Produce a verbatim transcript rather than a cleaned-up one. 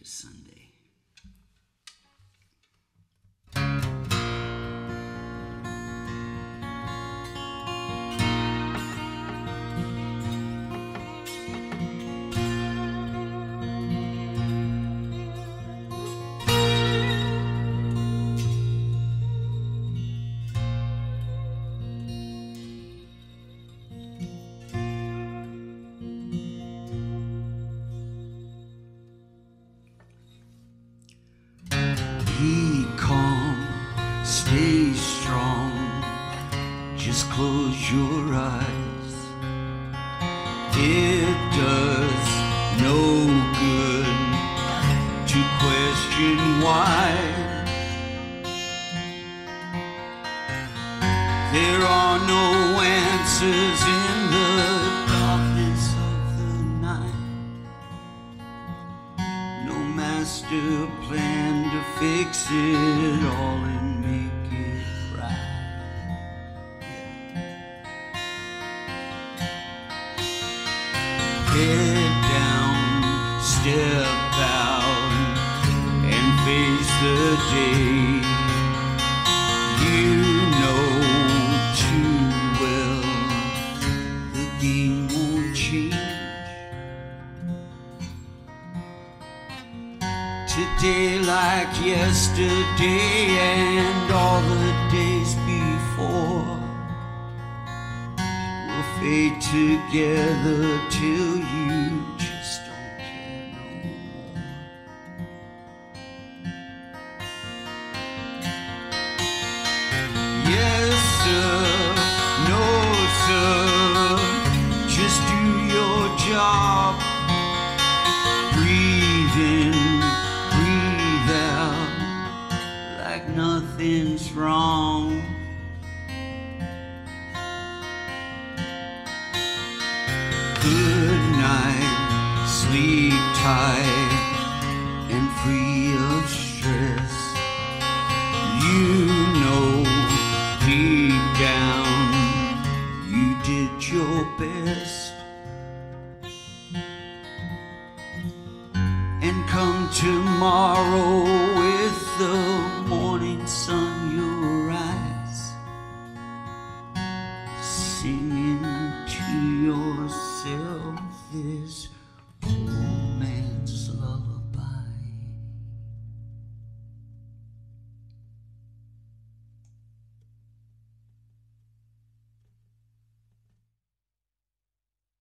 Sunday. Be calm, stay strong, just close your eyes. It does no good to question why. There are no answers in the darkness of the night. No master plan to fix it all and make it right. Head down, step out, and face the day. You know too well the game won't change. Today like yesterday and all the days before will fade together till you just don't care no more. Yes sir, no sir, just do your job. Breathe in, breathe out, like nothing's wrong. Good night, sleep tight.